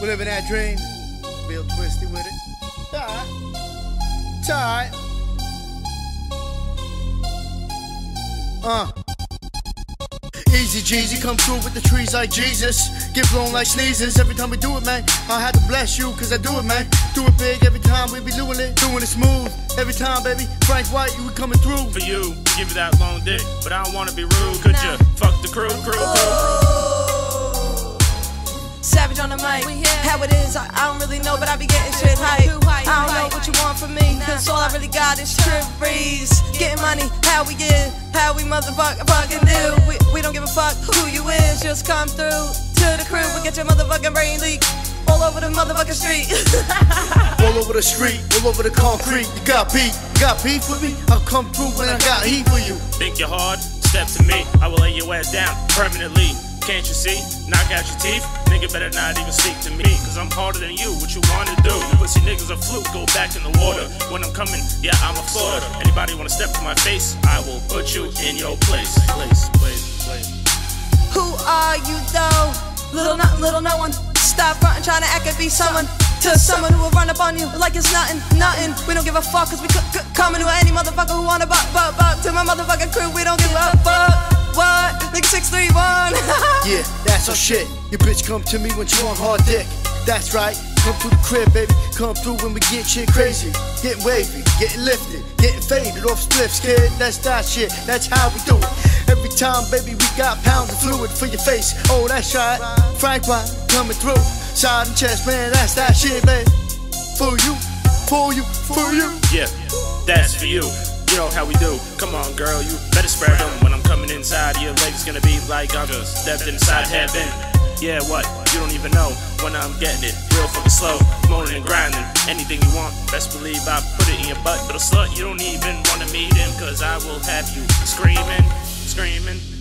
We living that dream. Real twisty with it. It's alright. Easy Jeezy, come through with the trees like Jesus. Get blown like sneezes every time we do it, man. I had to bless you, cause I do it, man. Do it big every time we be doing it smooth. Every time, baby, Frank White, you coming through. For you, give you that long dick, but I don't wanna be rude. Could you fuck the crew? Savage on the mic, how it is, I don't really know, but I be getting shit hype. I don't know what you want from me, cause all I really got is trip breeze. Getting money, how we get, how we motherfucking do. We don't give a fuck who you is, just come through to the crib, we get your motherfucking brain leak. All over the motherfucking street. All over the street, all over the concrete. You got beef with me? I'll come through when I got heat for you. Think you're hard? Step to me, I will lay your ass down permanently. Can't you see? Knock out your teeth. Nigga better not even speak to me, cause I'm harder than you. What you wanna do? Pussy niggas a fluke, go back in the water. When I'm coming, yeah, I'm a slaughter. Anybody wanna step to my face, I will put you in your place. Who are you though? Little no one. Stop frontin', trying to act and be someone. To someone who will run up on you like it's nothing. We don't give a fuck, cause we coming to any motherfucker who wanna buck. To my motherfucking crew, we don't give a fuck. What? Nigga 631. Yeah, that's our shit. Your bitch come to me when she want hard dick. That's right. Come through the crib, baby. Come through when we get shit crazy. Getting wavy, getting lifted, getting faded off spliffs, kid. That's that shit. That's how we do it. Every time, baby, we got pounds of fluid for your face. Oh, that's right. Frank White coming through. Side and chest, man. That's that shit, baby. For you, for you, for you. Yeah, that's for you. You know how we do. Come on, girl, you better spread them. When I'm coming inside, your legs gonna be like I'm just stepped inside heaven. Yeah, what? You don't even know when I'm getting it. Real fucking slow, moaning and grinding. Anything you want, best believe I put it in your butt. But a slut, you don't even wanna meet him, cause I will have you screaming.